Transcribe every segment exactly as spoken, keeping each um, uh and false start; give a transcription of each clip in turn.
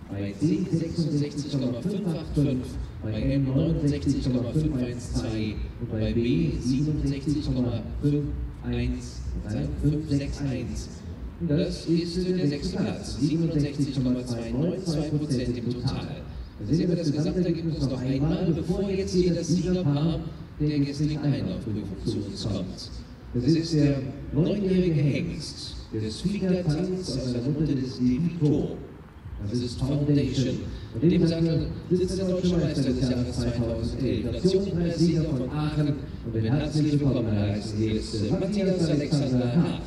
bei C sechsundsechzig Komma fünf acht fünf, bei M neunundsechzig Komma fünf eins zwei und bei B siebenundsechzig Komma fünf eins sechs eins. Das ist der sechste Platz, siebenundsechzig Komma zweihundertneunundneunzig Prozent im Total. Da sehen wir das Gesamtergebnis noch einmal, bevor jetzt hier das Siegerpaar der gestrigen Einlaufprüfung zu uns kommt. Das ist der neunjährige Hengst des Fiedertanz aus der Mutter des Devito. Das ist Foundation. Und in dem Sattel sitzt der deutsche Meister des Jahres zweitausendelf, Nationenpreissieger von Aachen. Und wir herzlich willkommen heißen jetzt Matthias Alexander Hart.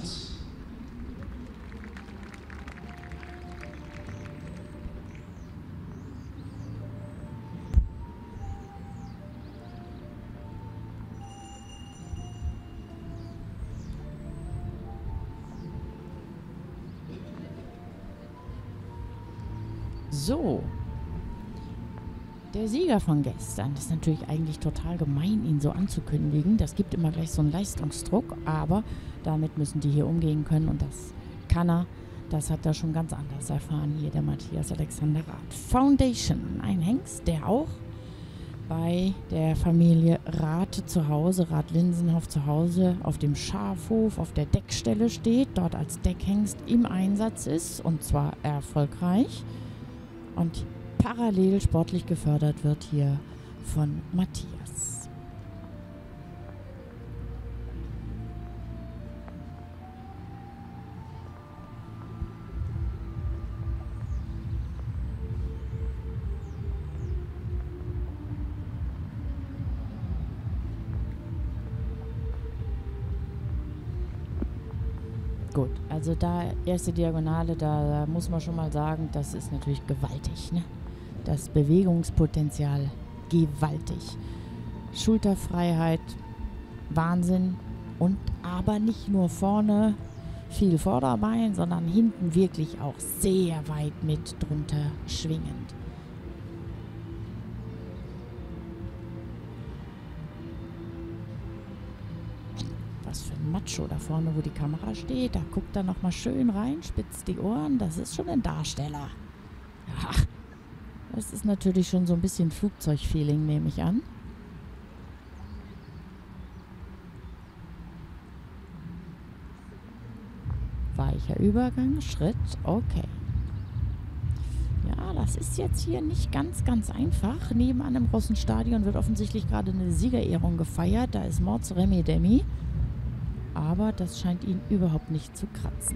So, der Sieger von gestern, das ist natürlich eigentlich total gemein, ihn so anzukündigen. Das gibt immer gleich so einen Leistungsdruck, aber damit müssen die hier umgehen können und das kann er. Das hat er schon ganz anders erfahren, hier der Matthias Alexander Rath. Foundation, ein Hengst, der auch bei der Familie Rath zu Hause, Rath-Linsenhof zu Hause, auf dem Schafhof, auf der Deckstelle steht, dort als Deckhengst im Einsatz ist und zwar erfolgreich. Und parallel sportlich gefördert wird hier von Matthias. Gut, also da erste Diagonale, da, da muss man schon mal sagen, das ist natürlich gewaltig, ne? Das Bewegungspotenzial gewaltig. Schulterfreiheit, Wahnsinn und aber nicht nur vorne viel Vorderbein, sondern hinten wirklich auch sehr weit mit drunter schwingend. Was für ein Macho da vorne, wo die Kamera steht. Da guckt er nochmal schön rein, spitzt die Ohren. Das ist schon ein Darsteller. Ja, das ist natürlich schon so ein bisschen Flugzeugfeeling, nehme ich an. Weicher Übergang, Schritt, okay. Ja, das ist jetzt hier nicht ganz, ganz einfach. Nebenan im großen Stadion wird offensichtlich gerade eine Siegerehrung gefeiert. Da ist Mords Remi Demi. Aber das scheint ihn überhaupt nicht zu kratzen.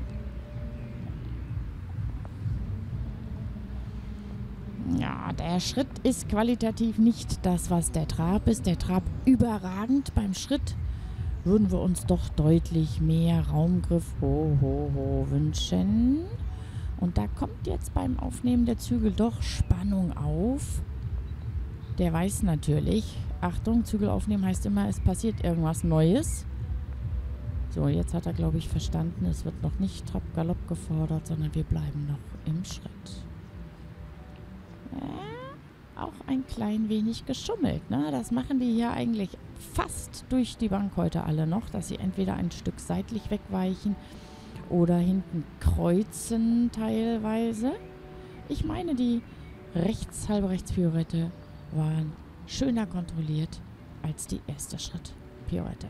Ja, der Schritt ist qualitativ nicht das, was der Trab ist. Der Trab überragend. Beim Schritt würden wir uns doch deutlich mehr Raumgriff ho, ho, ho wünschen. Und da kommt jetzt beim Aufnehmen der Zügel doch Spannung auf. Der weiß natürlich, Achtung, Zügel aufnehmen heißt immer, es passiert irgendwas Neues. So, jetzt hat er, glaube ich, verstanden, es wird noch nicht Trab-Galopp gefordert, sondern wir bleiben noch im Schritt. Äh, auch ein klein wenig geschummelt, ne? Das machen die hier eigentlich fast durch die Bank heute alle noch, dass sie entweder ein Stück seitlich wegweichen oder hinten kreuzen teilweise. Ich meine, die rechts, halbe rechts Pirouette waren schöner kontrolliert als die erste Schritt Pirouette.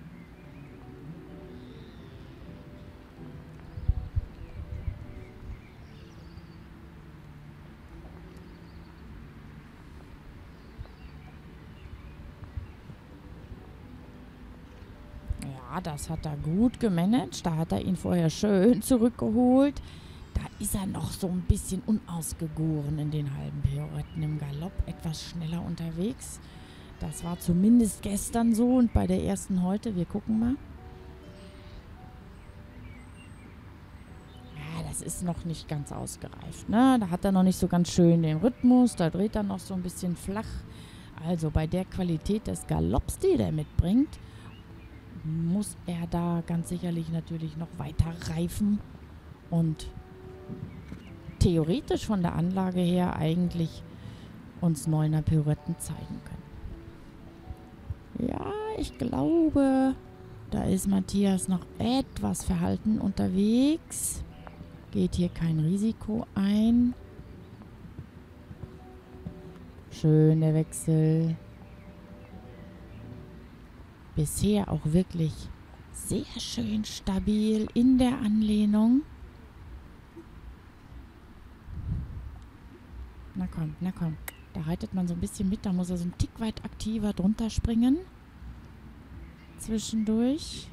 Ja, das hat er gut gemanagt. Da hat er ihn vorher schön zurückgeholt. Da ist er noch so ein bisschen unausgegoren in den halben Pirouetten im Galopp. Etwas schneller unterwegs. Das war zumindest gestern so und bei der ersten heute. Wir gucken mal. Ja, das ist noch nicht ganz ausgereift, ne? Da hat er noch nicht so ganz schön den Rhythmus. Da dreht er noch so ein bisschen flach. Also bei der Qualität des Galopps, die der mitbringt, muss er da ganz sicherlich natürlich noch weiter reifen und theoretisch von der Anlage her eigentlich uns Neuner Pirouetten zeigen können. Ja, ich glaube, da ist Matthias noch etwas verhalten unterwegs. Geht hier kein Risiko ein. schön, der Wechsel. Bisher auch wirklich sehr schön stabil in der Anlehnung. Na komm, na komm. Da reitet man so ein bisschen mit. Da muss er so einen Tick weit aktiver drunter springen. Zwischendurch.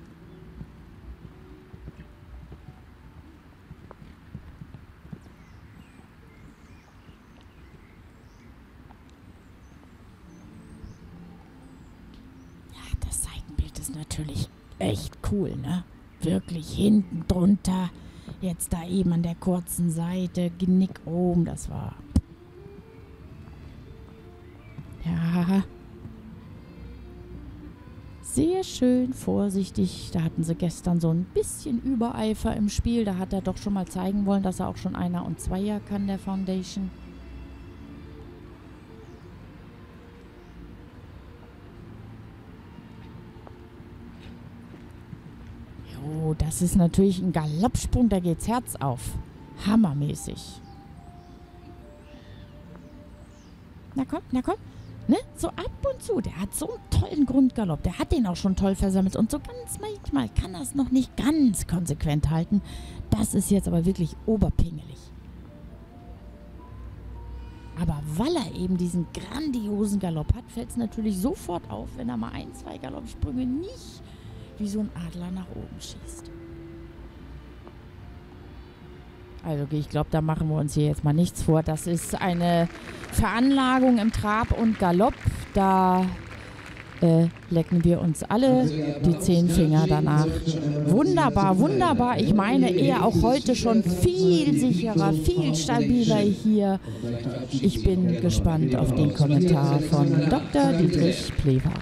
Das Seitenbild ist natürlich echt cool, ne? Wirklich hinten drunter. Jetzt da eben an der kurzen Seite. Genick oben. Das war... Ja. Sehr schön vorsichtig. Da hatten sie gestern so ein bisschen Übereifer im Spiel. Da hat er doch schon mal zeigen wollen, dass er auch schon Einer und Zweier kann, der Foundation. Oh, das ist natürlich ein Galoppsprung, da geht's Herz auf. Hammermäßig. Na komm, na komm. Ne? So ab und zu. Der hat so einen tollen Grundgalopp. Der hat den auch schon toll versammelt. Und so ganz manchmal kann er es noch nicht ganz konsequent halten. Das ist jetzt aber wirklich oberpingelig. Aber weil er eben diesen grandiosen Galopp hat, fällt es natürlich sofort auf, wenn er mal ein, zwei Galoppsprünge nicht wie so ein Adler nach oben schießt. Also ich glaube, da machen wir uns hier jetzt mal nichts vor. Das ist eine Veranlagung im Trab und Galopp. Da äh, lecken wir uns alle die zehn Finger danach. Wunderbar, wunderbar. Ich meine, er auch heute schon viel sicherer, viel stabiler hier. Ich bin gespannt auf den Kommentar von Doktor Dietrich Plewa.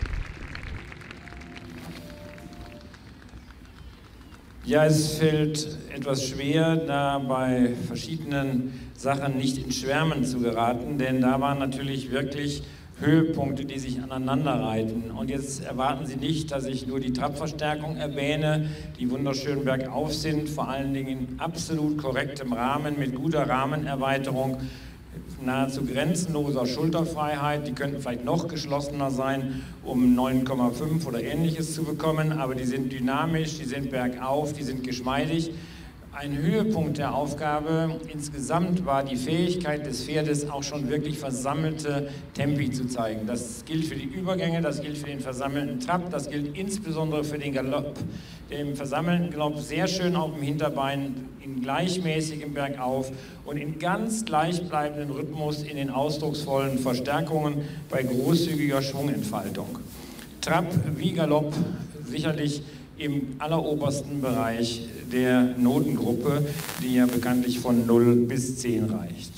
Ja, es fällt etwas schwer, da bei verschiedenen Sachen nicht in Schwärmen zu geraten, denn da waren natürlich wirklich Höhepunkte, die sich aneinander reiten. Und jetzt erwarten Sie nicht, dass ich nur die Trabverstärkung erwähne, die wunderschön bergauf sind, vor allen Dingen in absolut korrektem Rahmen, mit guter Rahmenerweiterung, nahezu grenzenloser Schulterfreiheit. Die könnten vielleicht noch geschlossener sein, um neun Komma fünf oder ähnliches zu bekommen, aber die sind dynamisch, die sind bergauf, die sind geschmeidig. Ein Höhepunkt der Aufgabe insgesamt war die Fähigkeit des Pferdes, auch schon wirklich versammelte Tempi zu zeigen. Das gilt für die Übergänge, das gilt für den versammelten Trab, das gilt insbesondere für den Galopp. Der im versammelten Galopp sehr schön auf dem Hinterbein, in gleichmäßigem Bergauf und in ganz gleichbleibenden Rhythmus in den ausdrucksvollen Verstärkungen bei großzügiger Schwungentfaltung. Trab wie Galopp sicherlich im allerobersten Bereich der Notengruppe, die ja bekanntlich von null bis zehn reicht.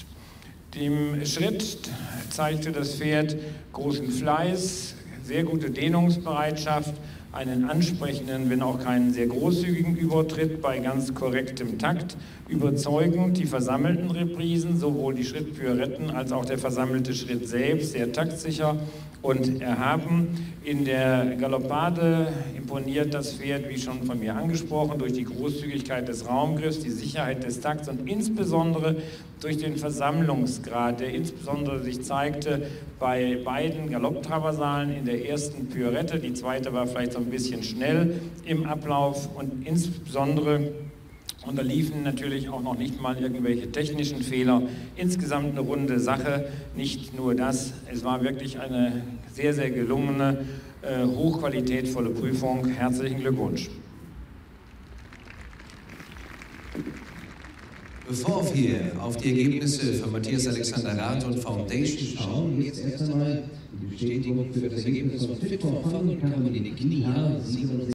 Dem Schritt zeigte das Pferd großen Fleiß, sehr gute Dehnungsbereitschaft, einen ansprechenden, wenn auch keinen sehr großzügigen Übertritt bei ganz korrektem Takt, überzeugend die versammelten Reprisen, sowohl die Schrittpirouetten als auch der versammelte Schritt selbst, sehr taktsicher und erhaben. In der Galoppade imponiert das Pferd, wie schon von mir angesprochen, durch die Großzügigkeit des Raumgriffs, die Sicherheit des Takts und insbesondere durch den Versammlungsgrad, der insbesondere sich zeigte bei beiden Galopptraversalen in der ersten Pirouette. Die zweite war vielleicht so ein bisschen schnell im Ablauf und insbesondere unterliefen natürlich auch noch nicht mal irgendwelche technischen Fehler. Insgesamt eine runde Sache, nicht nur das. Es war wirklich eine sehr, sehr gelungene, äh, hochqualitätvolle Prüfung. Herzlichen Glückwunsch. Bevor wir auf die Ergebnisse von Matthias Alexander Rath und Foundation schauen, jetzt erst einmal die Bestätigung für das Ergebnis von Fit for Fun und Caroline Knier,